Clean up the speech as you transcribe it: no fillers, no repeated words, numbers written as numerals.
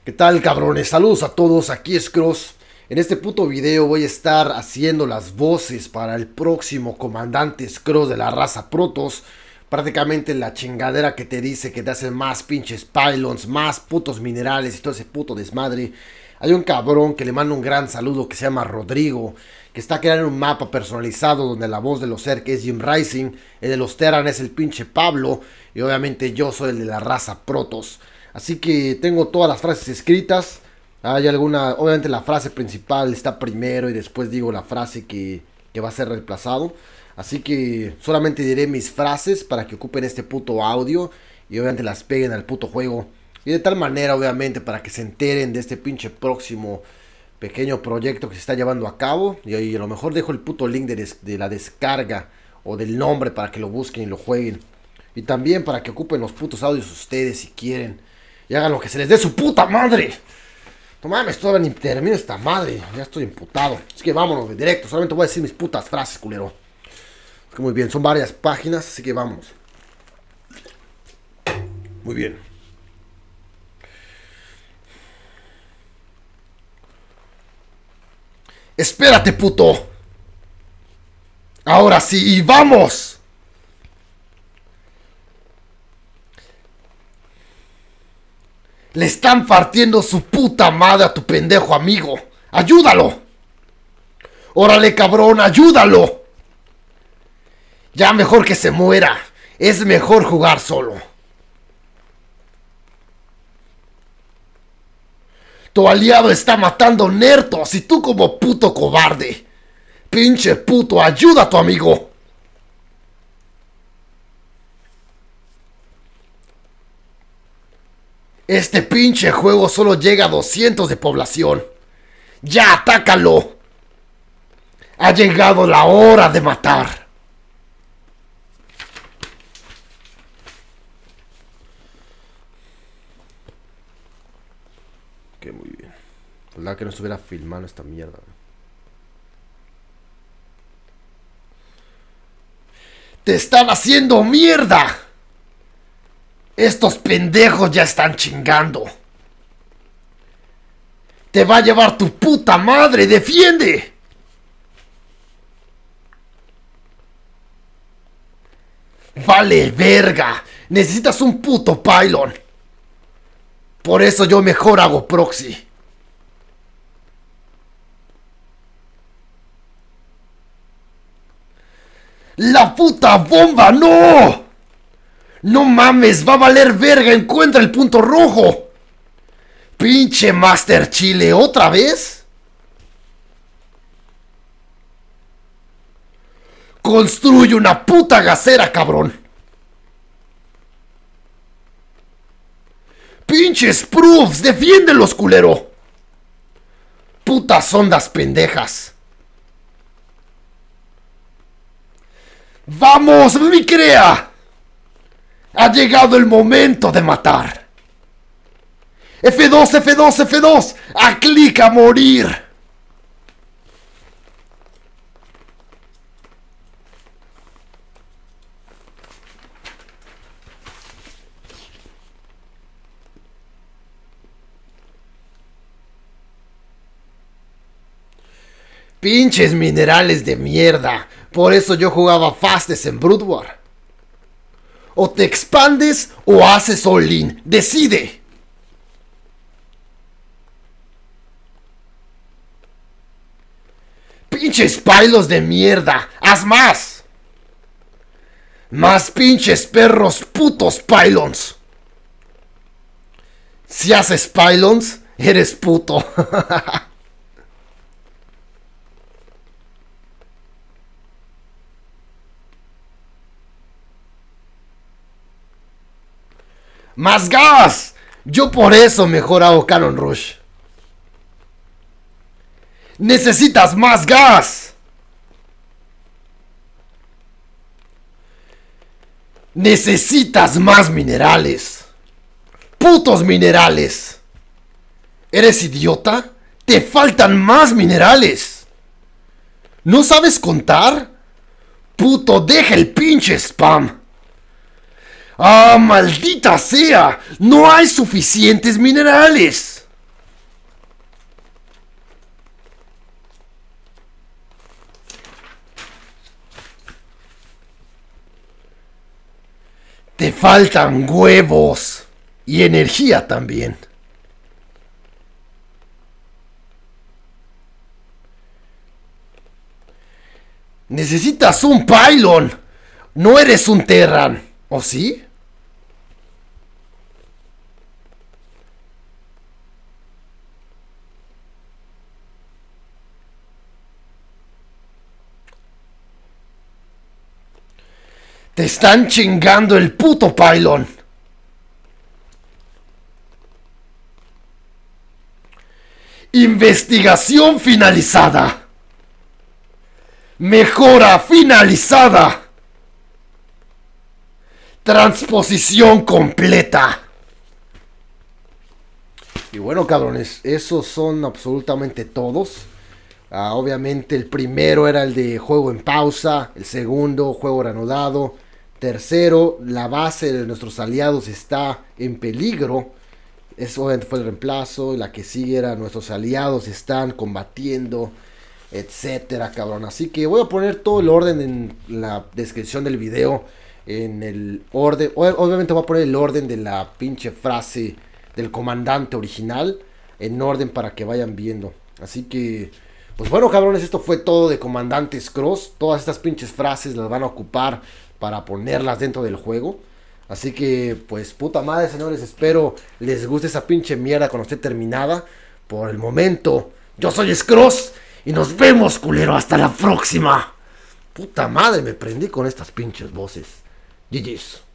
¿Qué tal, cabrones? Saludos a todos, aquí es Cross. En este puto video voy a estar haciendo las voces para el próximo comandante Cross de la raza Protoss. Prácticamente la chingadera que te dice que te hacen más pinches pylons, más putos minerales y todo ese puto desmadre. Hay un cabrón que le mando un gran saludo que se llama Rodrigo, que está creando un mapa personalizado donde la voz de los Zerg es Jim Rising, el de los Terran es el pinche Pablo y obviamente yo soy el de la raza Protoss. Así que tengo todas las frases escritas. Hay alguna, obviamente la frase principal está primero y después digo la frase que va a ser reemplazado. Así que solamente diré mis frases para que ocupen este puto audio y obviamente las peguen al puto juego. Y de tal manera, obviamente, para que se enteren de este pinche próximo pequeño proyecto que se está llevando a cabo. Y ahí a lo mejor dejo el puto link de la descarga o del nombre para que lo busquen y lo jueguen. Y también para que ocupen los putos audios ustedes si quieren. Y hagan lo que se les dé su puta madre. No mames, todavía ni termino esta madre. Ya estoy imputado. Así que vámonos de directo. Solamente voy a decir mis putas frases, culero. Es que muy bien, son varias páginas, así que vámonos. Muy bien. Espérate, puto. Ahora sí, vamos. Le están partiendo su puta madre a tu pendejo amigo. ¡Ayúdalo! ¡Órale, cabrón, ayúdalo! Ya mejor que se muera. Es mejor jugar solo. Tu aliado está matando nertos y tú como puto cobarde. Pinche puto, ayuda a tu amigo. Este pinche juego solo llega a 200 de población. ¡Ya, atácalo! Ha llegado la hora de matar. Ok, muy bien. Ojalá que no estuviera filmando esta mierda. ¡Te están haciendo mierda! Estos pendejos ya están chingando. Te va a llevar tu puta madre. ¡Defiende! Vale, verga. Necesitas un puto pylon. Por eso yo mejor hago proxy. ¡La puta bomba! ¡No! ¡No mames! ¡Va a valer verga! ¡Encuentra el punto rojo! ¡Pinche Master Chile! ¿Otra vez? ¡Construye una puta gasera, cabrón! ¡Pinches proofs! ¡Defiéndelos, culero! ¡Putas ondas pendejas! ¡Vamos, mi crea! Ha llegado el momento de matar. F2, F2, F2. A clic a morir. Pinches minerales de mierda. Por eso yo jugaba Fastest en Brood War. O te expandes o haces all-in. Decide. Pinches pylons de mierda. Haz más. Más pinches perros putos pylons. Si haces pylons, eres puto. ¡Más gas! Yo por eso mejor hago Cannon Rush. ¡Necesitas más gas! ¡Necesitas más minerales! ¡Putos minerales! ¿Eres idiota? ¡Te faltan más minerales! ¿No sabes contar? ¡Puto, deja el pinche spam! ¡Ah, maldita sea! ¡No hay suficientes minerales! Te faltan huevos. Y energía también. Necesitas un pylon. No eres un Terran. ¿O sí? Te están chingando el puto pylon. Investigación finalizada. Mejora finalizada. Transposición completa. Y bueno, cabrones, esos son absolutamente todos. Obviamente el primero era el de juego en pausa. El segundo, juego reanudado. Tercero, la base de nuestros aliados está en peligro. Eso obviamente fue el reemplazo. Y la que sigue era nuestros aliados están combatiendo, etcétera, cabrón. Así que voy a poner todo el orden en la descripción del video. En el orden, obviamente voy a poner el orden de la pinche frase del comandante original en orden para que vayan viendo. Así que, pues bueno, cabrones, esto fue todo de Comandantes Cross. Todas estas pinches frases las van a ocupar para ponerlas dentro del juego. Así que, pues, puta madre, señores, espero les guste esa pinche mierda cuando esté terminada. Por el momento, yo soy Scross y nos vemos, culero, hasta la próxima. Puta madre, me prendí con estas pinches voces. GG's.